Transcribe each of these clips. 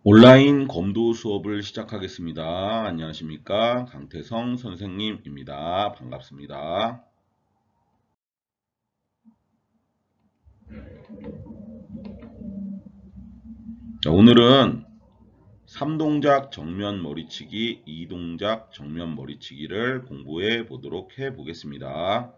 온라인 검도 수업을 시작하겠습니다. 안녕하십니까? 강태성 선생님입니다. 반갑습니다. 자, 오늘은 3동작 정면 머리치기, 2동작 정면 머리치기를 공부해 보도록 해 보겠습니다.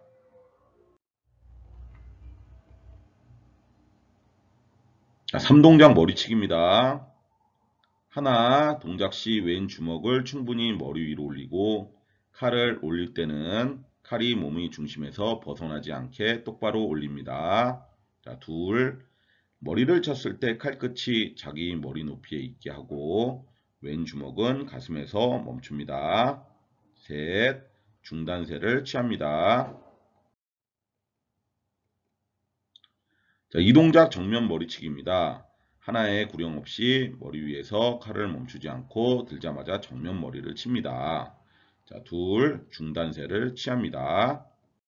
자, 3동작 머리치기입니다. 하나, 동작 시 왼 주먹을 충분히 머리 위로 올리고 칼을 올릴 때는 칼이 몸의 중심에서 벗어나지 않게 똑바로 올립니다. 자, 둘, 머리를 쳤을 때 칼끝이 자기 머리 높이에 있게 하고 왼 주먹은 가슴에서 멈춥니다. 셋, 중단세를 취합니다. 자, 이 동작 정면 머리치기입니다. 하나의 구령 없이 머리 위에서 칼을 멈추지 않고 들자마자 정면 머리를 칩니다. 자, 둘, 중단세를 취합니다.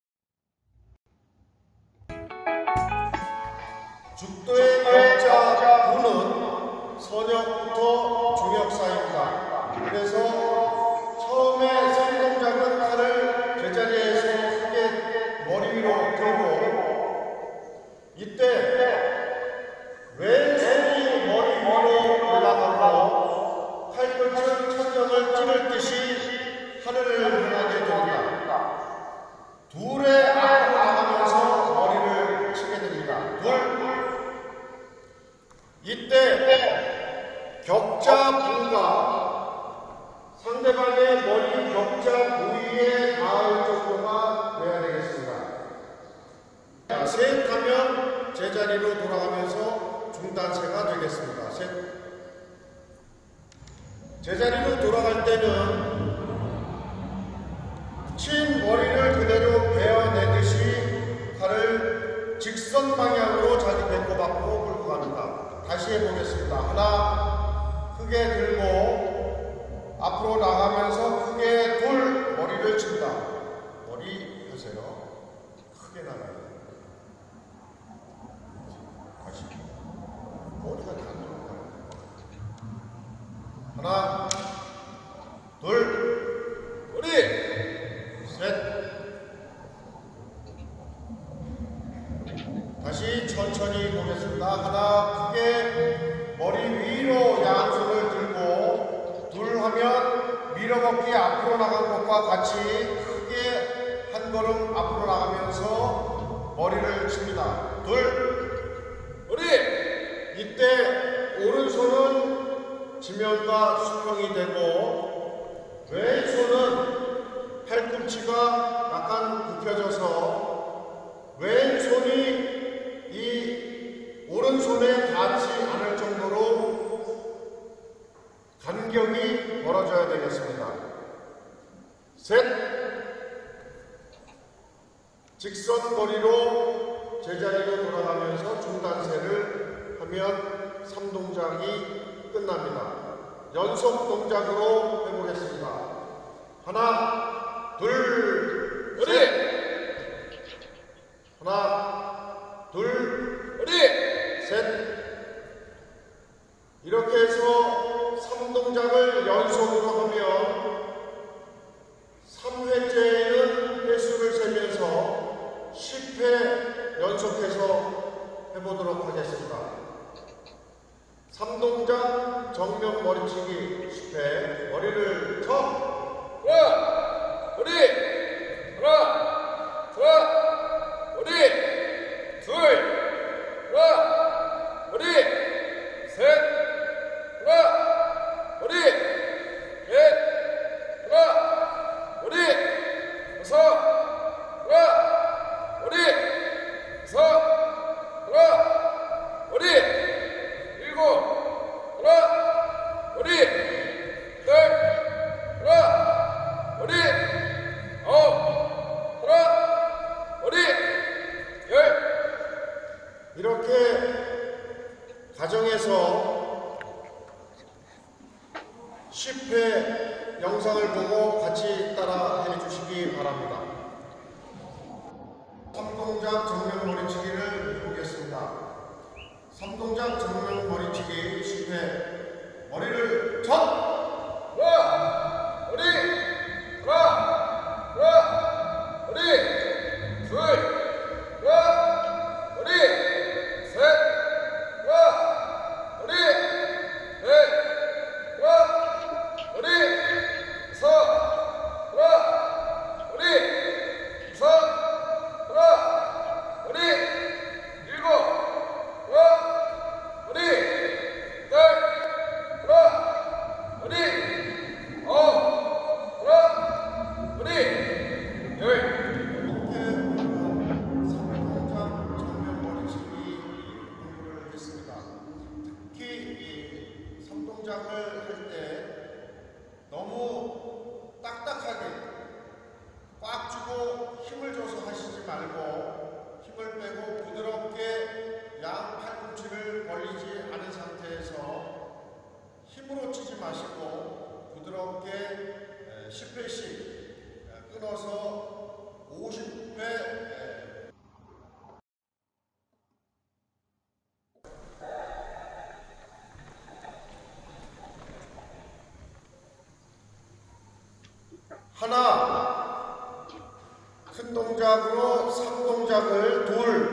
죽도의 격자 부는 선역부터 중역 사이입니다. 그래서 처음에 3동작은 칼을 제자리에서 크게 머리 위로 들고 이때 왼손이 머리 위로 올라가고 팔꿈치 천정을 찌를 듯이 하늘을 향하게 됩니다. 둘의 앞으로 나가면서 머리를 치게 됩니다. 둘. 이때 격자 부가 상대방의 머리 격자 부위에 닿을 정도가 돼야 되겠습니다. 셋 하면 제자리로 돌아가면서 중단세가 되겠습니다. 셋. 제자리로 돌아갈 때는 친 머리를 그대로 베어내듯이 칼을 직선 방향으로 자기 배꼽 앞으로 끌고 갑니다. 다시 해보겠습니다. 하나, 크게 들고 앞으로 나가면서 크게 둘, 머리를 친다. 머리 하세요. 크게 나가요. 다시. 머리가 다 들어가요. 하나, 둘, 머리, 셋. 다시 천천히 보겠습니다. 하나, 크게 머리 위로 양손을 들고 둘 하면 밀어먹기 앞으로 나간 것과 같이 크게 한 걸음 앞으로 나가면서 머리를 칩니다. 둘, 머리! 이때 오른손은 지면과 수평이 되고 왼손은 팔꿈치가 약간 굽혀져서 왼손이 이 오른손에 닿지 않을 정도로 간격이 벌어져야 되겠습니다. 셋. 직선 거리로 제자리로 돌아가면서 중단세를 하면 3동작이 끝납니다. 연속 동작으로 해보겠습니다. 하나, 둘, 셋. 하나, 둘, 셋. 이렇게 해서 3동작을 연속으로 하면 3회째에는 횟수를 세면서 10회 연속해서 해보도록 하겠습니다. 3동작 정면 머리치기 10회. 머리를 쳐. 하나, 머리, 하나, 하나, 머리, 둘, 하나, 머리, 셋, 하나, 머리, 넷, 하나, 머리, 다섯, 하나, 머리, 여섯, 하나, 머리, 일곱, 하나, 머리, 여덟, 하나, 머리, 아홉, 하나, 머리, 열. 이렇게 가정에서 10회 영상을 보고 같이 따라 해주시기 바랍니다. 3동작 정면 머리치기를 해보겠습니다. 3동작 정면 머리치기 10회. 머리를 젓! 동작을 할 때 너무 딱딱하게 꽉 쥐고 힘을 줘서 하시지 말고 힘을 빼고 부드럽게 양 팔꿈치를 벌리지 않은 상태에서 힘으로 치지 마시고 부드럽게 10회씩 끊어서 50회 하나, 큰 동작으로 3동작을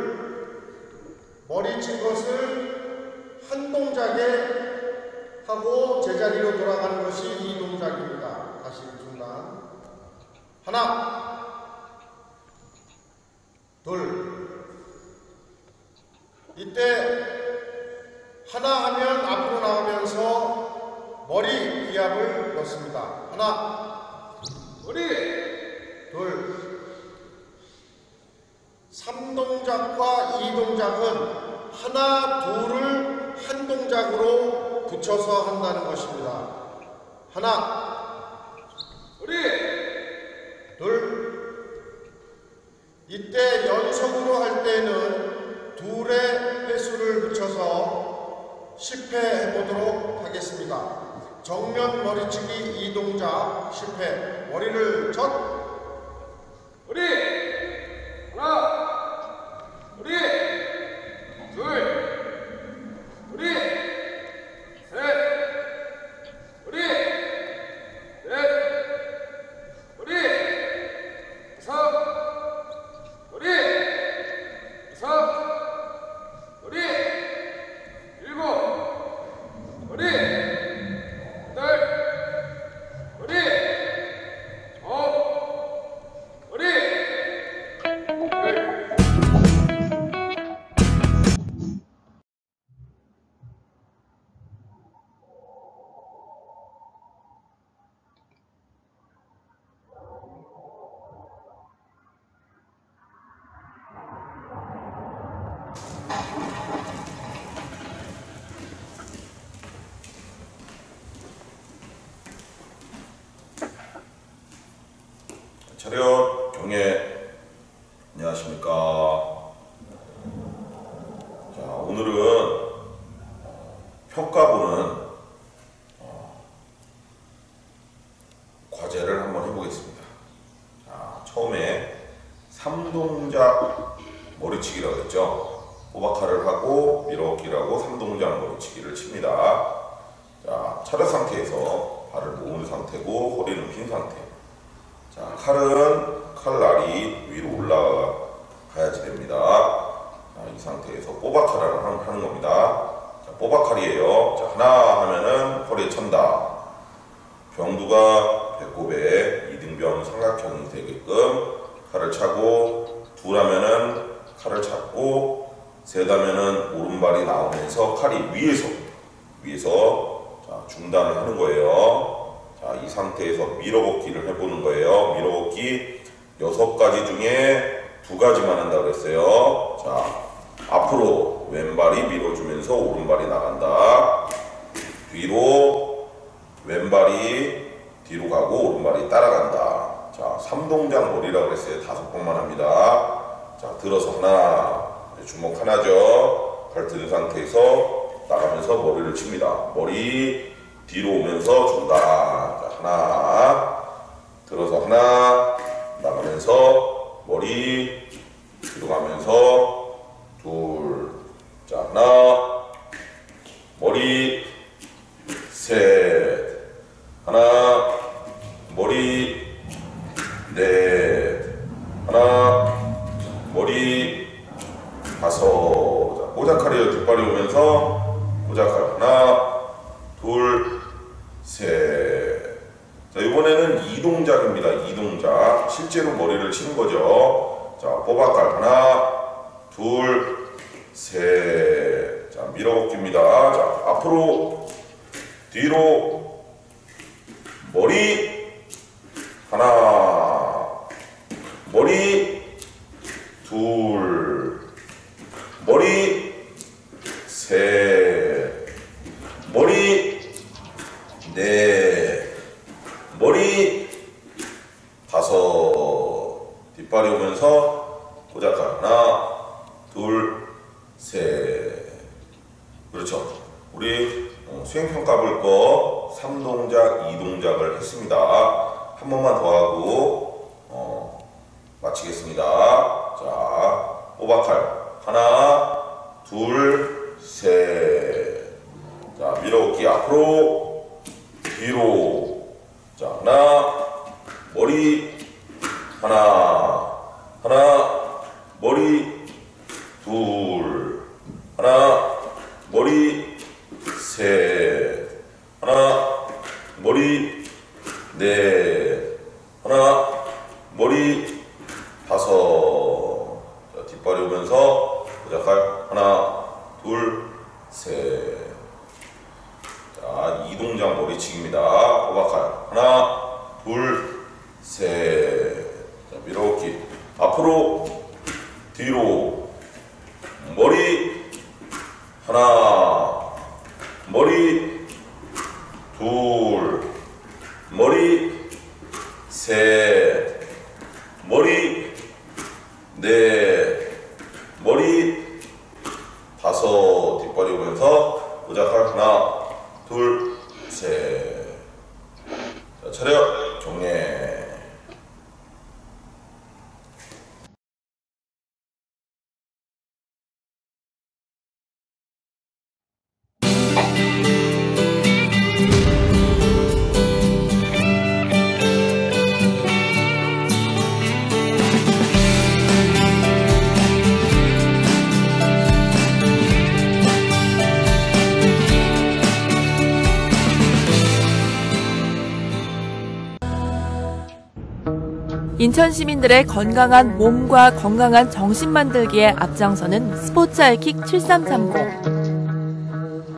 머리 친 것을 한 동작에 하고 제자리로 돌아가는 것이 이 동작입니다. 다시 중단. 하나, 둘. 이때 하나 하면 앞으로 나오면서 머리 기압을 넣습니다. 하나, 둘. 3동작과 2동작은 하나, 둘을 한 동작으로 붙여서 한다는 것입니다. 하나, 둘. 이때 연속으로 할 때는 둘의 횟수를 붙여서 10회 해보도록 하겠습니다. 정면 머리치기 2동작 10회. 머리를 젓. 하나, 둘, 셋, 넷, 다섯, 일곱, 차렷 경례. 안녕하십니까. 자, 오늘은 평가보는 과제를 한번 해보겠습니다. 자, 처음에 3동작 머리치기라고 했죠. 꼬박칼을 하고 밀어넣기를 하고 3동작 머리치기를 칩니다. 자, 차렷 상태에서 발을 모은 상태고 허리는 핀 상태. 자, 칼날이 위로 올라가야지 됩니다. 자, 이 상태에서 꼬박칼을 하는 겁니다. 자, 꼬박칼이에요. 자, 하나 하면은 허리에 찬다. 병두가 배꼽에 이등병 삼각형이 되게끔 칼을 차고, 둘 하면은 칼을 잡고, 셋 하면은 오른발이 나오면서 칼이 위에서 자, 중단을 하는 거예요. 자, 이 상태에서 밀어넣기를 해보는 거예요. 밀어넣기 6가지 중에 2가지만 한다고 했어요. 자, 앞으로 왼발이 밀어주면서 오른발이 나간다. 뒤로 왼발이 뒤로 가고 오른발이 따라간다. 자, 3동작 머리라고 했어요. 5번만 합니다. 자, 들어서 하나, 주먹 하나죠. 발 든 상태에서 나가면서 머리를 칩니다. 머리 뒤로 오면서 중단. 자, 하나, 들어서 하나, 나가면서 머리 뒤로 가면서 둘. 자, 하나, 머리 셋. 다섯. 자, 꽂아칼이에요. 뒷발이 오면서 꽂아칼. 하나, 둘, 셋. 자, 이번에는 이동작입니다. 이동작. 실제로 머리를 치는 거죠. 자, 뽑아칼. 하나, 둘, 셋. 자, 밀어먹기입니다. 자, 앞으로, 뒤로, 머리, 하나, 머리, 둘, 머리, 셋, 머리, 넷, 머리, 다섯. 뒷발이 오면서 꽂아칼. 하나, 둘, 셋. 그렇죠. 우리 수행평가 볼 거 3동작, 2동작을 했습니다. 한 번만 더 하고 마치겠습니다. 자, 오바칼. 하나, 둘, 셋. 자, 밀어오기 앞으로, 뒤로. 자, 하나, 머리, 하나, 머리, 둘, 하나, 머리, 셋, 하나, 머리, 넷, 하나, 머리, 다섯. 자, 뒷발이 오면서 보자칼. 하나, 둘, 셋. 자, 이동작 머리치기입니다. 오바칼. 하나, 둘, 셋. 자, 밀어오기. 앞으로, 뒤로. 머리, 하나, 머리, 둘, 머리, 셋, 머리, 넷, 머리, 다섯. 뒷발이 오면서 보자칼. 하나, 둘, 셋. 자, 차렷 정례. 인천 시민들의 건강한 몸과 건강한 정신 만들기에 앞장서는 스포츠 하이킥 7330.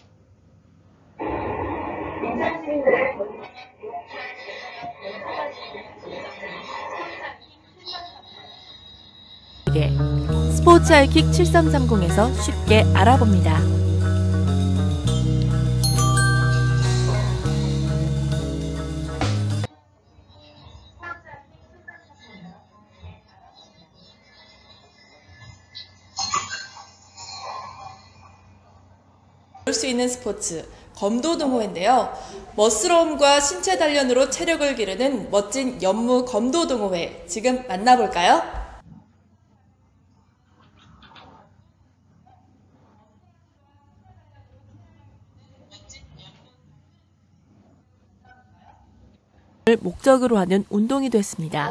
스포츠 하이킥 7330에서 쉽게 알아봅니다. 볼 수 있는 스포츠 검도 동호회인데요. 멋스러움과 신체 단련으로 체력을 기르는 멋진 연무 검도 동호회 지금 만나볼까요? 를 목적으로 하는 운동이 됐습니다.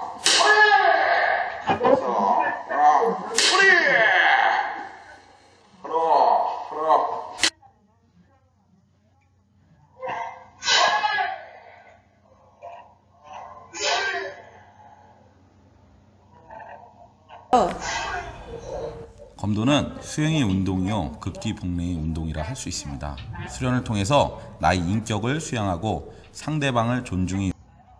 검도는 수행의 운동이요 극기 복례의 운동이라 할 수 있습니다. 수련을 통해서 나의 인격을 수양하고 상대방을 존중히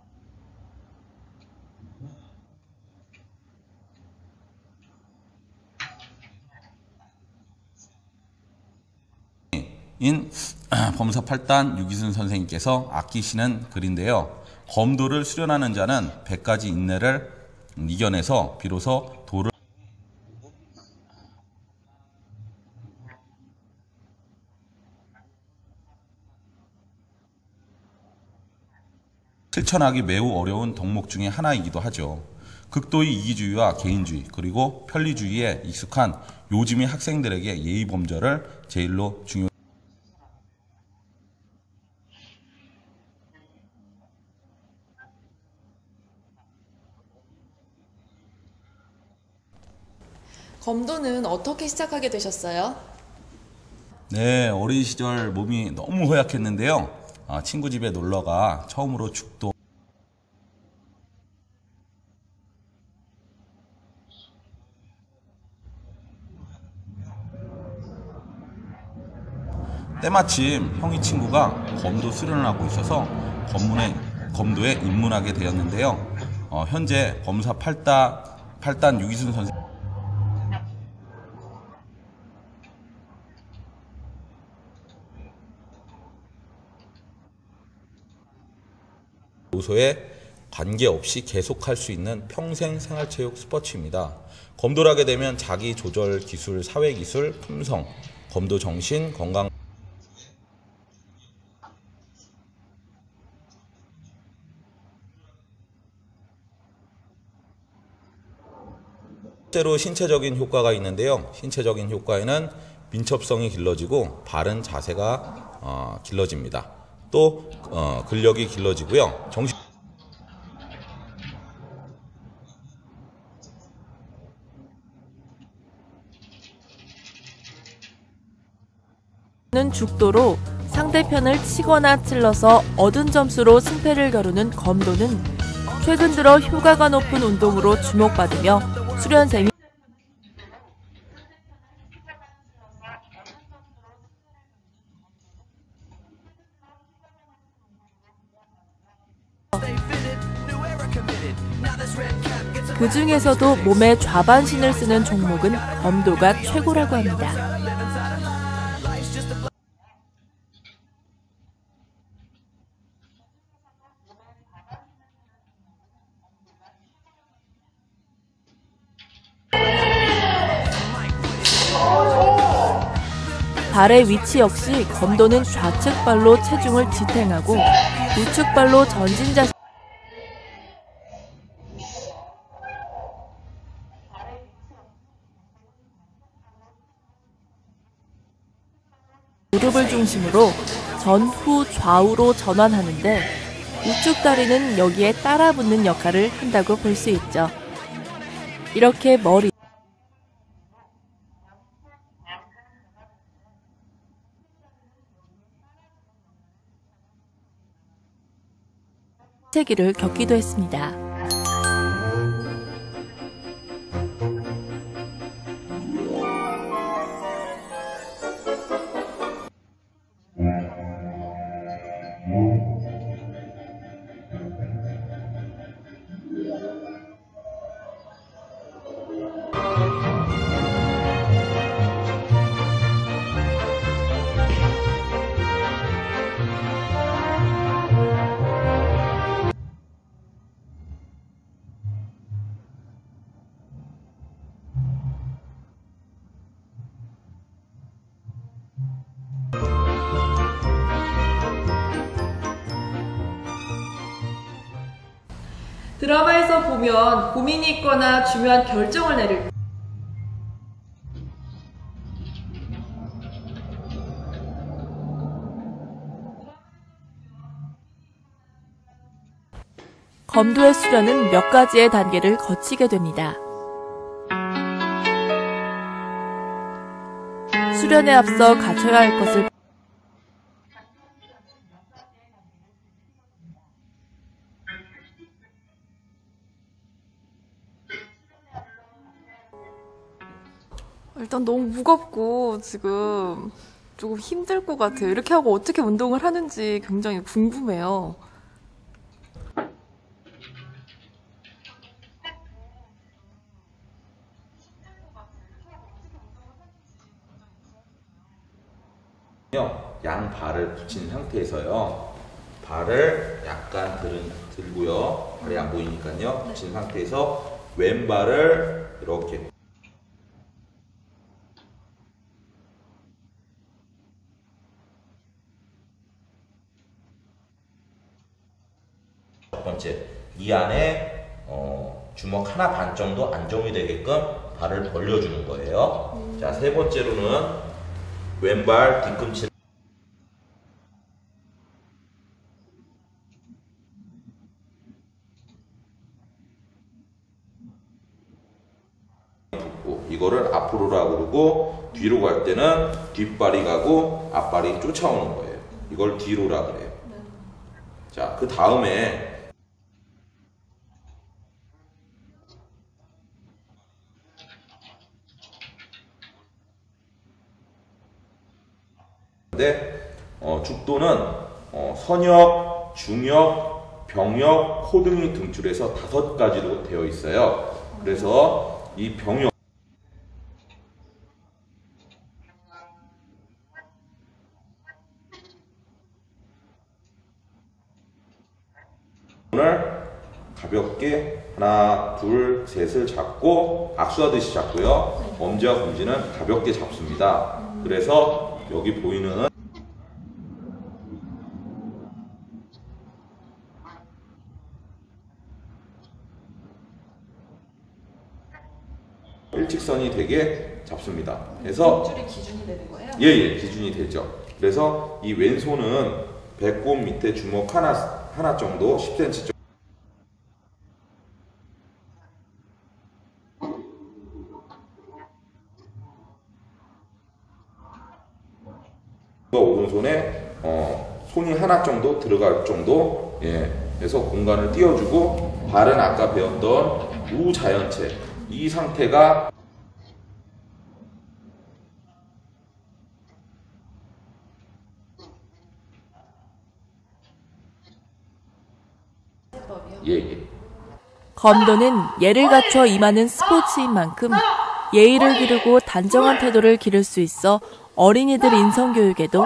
인 범사 8단 유기순 선생님께서 아끼시는 글인데요. 검도를 수련하는 자는 100가지 인내를 이겨내서 비로소 도를 실천하기 매우 어려운 덕목 중에 하나이기도 하죠. 극도의 이기주의와 개인주의 그리고 편리주의에 익숙한 요즘의 학생들에게 예의범절을 제일로 중요 검도는 어떻게 시작하게 되셨어요? 네, 어린 시절 몸이 너무 허약했는데요. 친구 집에 놀러가 처음으로 죽도 때마침 형이 친구가 검도 수련을 하고 있어서 검도에 입문하게 되었는데요. 현재 검사 8단 유기순 선생 요소에 관계없이 계속할 수 있는 평생 생활체육 스포츠입니다. 검도를 하게 되면 자기 조절 기술, 사회 기술, 품성, 검도 정신, 건강 실제로 신체적인 효과가 있는데요. 신체적인 효과에는 민첩성이 길러지고 바른 자세가 길러집니다. 또 근력이 길러지고요. 는 죽도로 상대편을 치거나 찔러서 얻은 점수로 승패를 겨루는 검도는 최근 들어 효과가 높은 운동으로 주목받으며 수련생이 그 중에서도 몸의 좌반신을 쓰는 종목은 검도가 최고라고 합니다. 발의 위치 역시 검도는 좌측 발로 체중을 지탱하고 우측 발로 전진 자세 무릎을 중심으로 전후 좌우로 전환하는데 우측 다리는 여기에 따라 붙는 역할을 한다고 볼 수 있죠. 이렇게 체기를 겪기도 했습니다. 드라마에서 보면 고민이 있거나 중요한 결정을 내릴 때 검도의 수련은 몇 가지의 단계를 거치게 됩니다. 수련에 앞서 갖춰야 할 것을 일단 너무 무겁고 지금 조금 힘들 것 같아요. 이렇게 하고 어떻게 운동을 하는지 굉장히 궁금해요. 양 발을 붙인 상태에서요. 발을 약간 들고요. 발이 안 보이니까요. 붙인 상태에서 왼발을 이렇게 첫 번째, 이 안에 주먹 하나 반 정도 안정이 되게끔 발을 벌려주는 거예요. 자, 세 번째로는 왼발 뒤꿈치 붙고 이거를 이거를 앞으로라고 그러고, 뒤로 갈 때는 뒷발이 가고 앞발이 쫓아오는 거예요. 이걸 뒤로라 그래요. 자, 그 다음에 죽도는 선역, 중역, 병역, 호등이 등줄에서 5가지로 되어 있어요. 그래서 이 병역 오늘 가볍게 하나, 둘, 셋을 잡고 악수하듯이 잡고요. 엄지와 검지는 가볍게 잡습니다. 그래서 여기 보이는 일직선이 되게 잡습니다. 그래서 줄이 기준이 되는 거예요? 예, 기준이 되죠. 그래서 이 왼손은 배꼽 밑에 주먹 하나 정도 10cm 정도 오른손에 손이 하나 정도 들어갈 정도, 그래서 공간을 띄워주고, 발은 아까 배웠던 우자연체, 이 상태가 검도는 예를 갖춰 임하는 스포츠인 만큼 예의를 기르고 단정한 태도를 기를 수 있어 어린이들 인성교육에도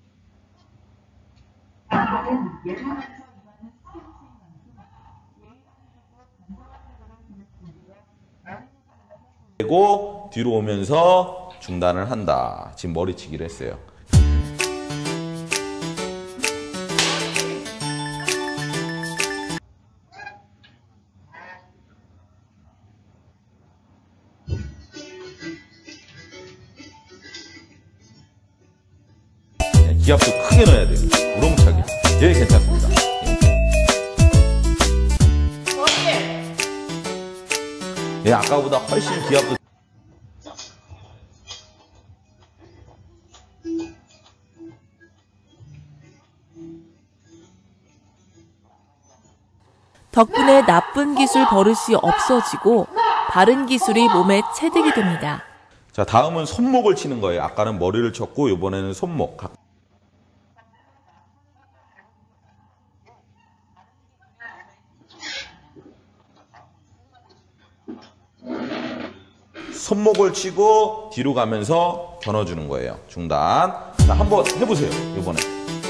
되고 뒤로 오면서 중단을 한다. 지금 머리치기를 했어요. 기압도 크게 넣어야 돼요. 우렁차게. 예, 괜찮습니다. 예, 아까보다 훨씬 기압도 덕분에 나쁜 기술 버릇이 없어지고 바른 기술이 몸에 체득이 됩니다. 자, 다음은 손목을 치는 거예요. 아까는 머리를 쳤고 이번에는 손목. 손목을 치고 뒤로 가면서 겨눠주는 거예요. 중단. 자, 한번 해보세요. 이번에.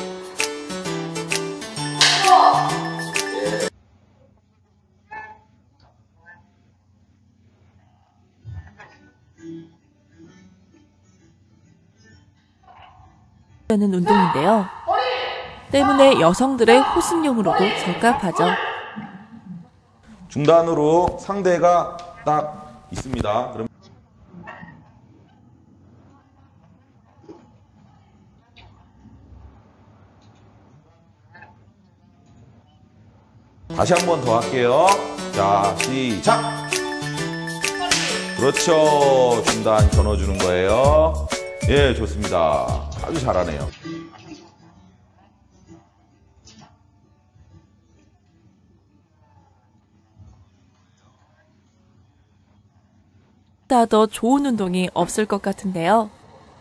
하는 운동인데요. 때문에 여성들의 호신용으로도 적합하죠. 중단으로 상대가 딱 있습니다. 그럼 다시 한 번 더 할게요. 자, 시작! 그렇죠. 중단 겨눠주는 거예요. 예, 좋습니다. 아주 잘하네요. 더 좋은 운동이 없을 것 같은데요.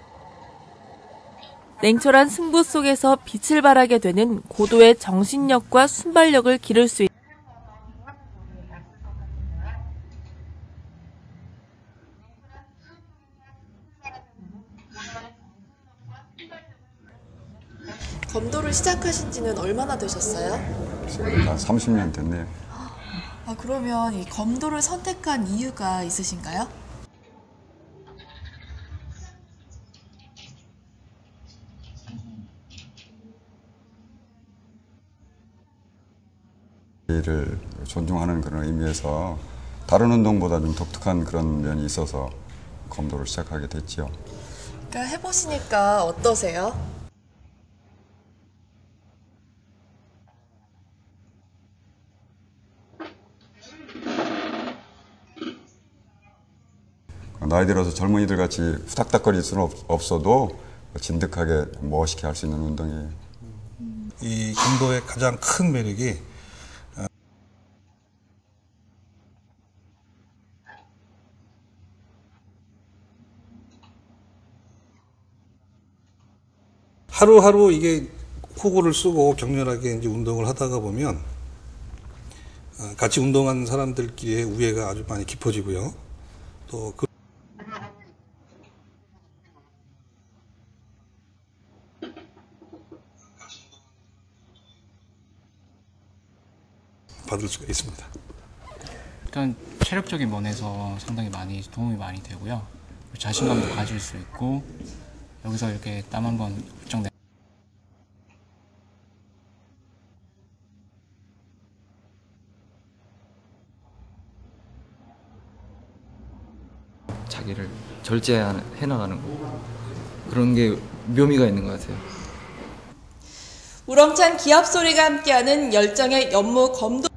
냉철한 승부 속에서 빛을 발하게 되는 고도의 정신력과 순발력을 기를 수 있는 검도를 시작하신 지는 얼마나 되셨어요? 지금 한 30년 됐네요. 그러면 이 검도를 선택한 이유가 있으신가요? 를 존중하는 그런 의미에서 다른 운동보다 좀 독특한 그런 면이 있어서 검도를 시작하게 됐지요. 그러니까 해보시니까 어떠세요? 나이 들어서 젊은이들 같이 후닥닥거릴 수는 없어도 진득하게 멋있게 할 수 있는 운동이에요. 이 검도의 가장 큰 매력이 하루하루 이게 호구를 쓰고 격렬하게 이제 운동을 하다가 보면 같이 운동하는 사람들끼리의 우애가 아주 많이 깊어지고요. 또 그 받을 수가 있습니다. 일단 체력적인 면에서 상당히 많이 도움이 많이 되고요. 자신감도 가질 수 있고 여기서 이렇게 땀 한번 훌쩍 내. 자기를 절제해 나가는 거 그런 게 묘미가 있는 것 같아요. 우렁찬 기합 소리가 함께하는 열정의 연무 검도.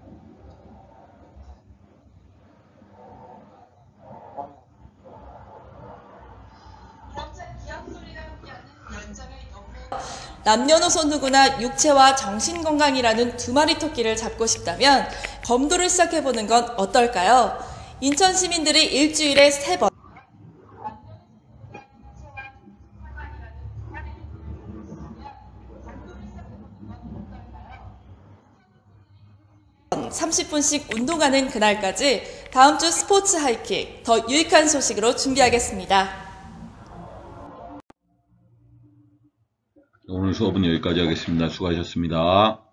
남녀노소 누구나 육체와 정신 건강이라는 두 마리 토끼를 잡고 싶다면 검도를 시작해보는 건 어떨까요? 인천 시민들이 일주일에 3번 30분씩 운동하는 그날까지 다음 주 스포츠 하이킥 더 유익한 소식으로 준비하겠습니다. 오늘 수업은 여기까지 하겠습니다. 수고하셨습니다.